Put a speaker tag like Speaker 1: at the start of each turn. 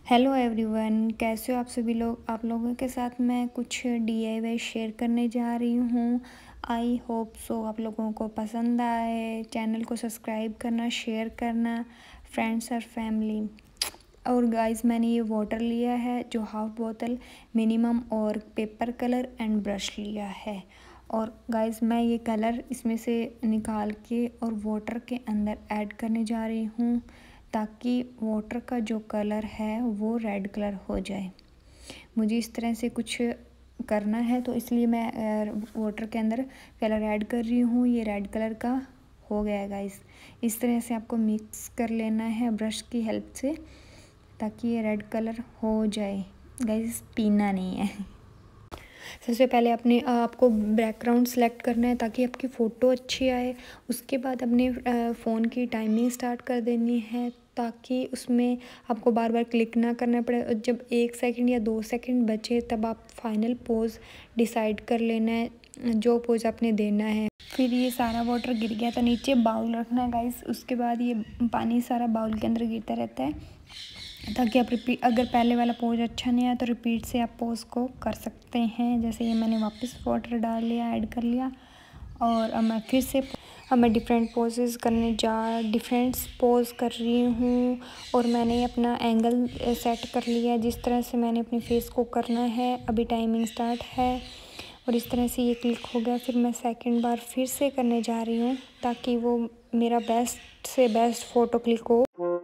Speaker 1: Hello everyone, कैसे हो आप सभी लोग। आप लोगों के साथ मैं कुछ DIY शेयर करने जा रही हूँ। आई होप सो आप लोगों को पसंद आए। चैनल को सब्सक्राइब करना, शेयर करना फ्रेंड्स और फैमिली। और गाइस, मैंने ये वाटर लिया है जो हाफ बोतल मिनिमम, और पेपर कलर एंड ब्रश लिया है। और गाइस, मैं ये कलर इसमें से निकाल के और वाटर के अंदर ऐड करने जा रही हूँ ताकि वाटर का जो कलर है वो रेड कलर हो जाए। मुझे इस तरह से कुछ करना है तो इसलिए मैं वाटर के अंदर कलर ऐड कर रही हूँ। ये रेड कलर का हो गया है गाइस। इस तरह से आपको मिक्स कर लेना है ब्रश की हेल्प से ताकि ये रेड कलर हो जाए। गाइस, पीना नहीं है। सबसे पहले आपको बैकग्राउंड सेलेक्ट करना है ताकि आपकी फ़ोटो अच्छी आए। उसके बाद अपने फ़ोन की टाइमिंग स्टार्ट कर देनी है ताकि उसमें आपको बार बार क्लिक ना करना पड़े। और जब 1 सेकंड या 2 सेकंड बचे तब आप फाइनल पोज डिसाइड कर लेना है, जो पोज आपने देना है। फिर ये सारा वाटर गिर गया तो नीचे बाउल रखना है गाइस। उसके बाद ये पानी सारा बाउल के अंदर गिरता रहता है ताकि आप रिपीट, अगर पहले वाला पोज अच्छा नहीं आया तो रिपीट से आप पोज को कर सकते हैं। जैसे ये मैंने वापस वाटर डाल लिया, ऐड कर लिया। और अब मैं फिर से डिफरेंट पोजेस करने डिफरेंट पोज कर रही हूँ। और मैंने अपना एंगल सेट कर लिया जिस तरह से मैंने अपने फेस को करना है। अभी टाइमिंग स्टार्ट है और इस तरह से ये क्लिक हो गया। फिर मैं सेकंड बार फिर से करने जा रही हूँ ताकि वो मेरा बेस्ट से बेस्ट फ़ोटो क्लिक हो।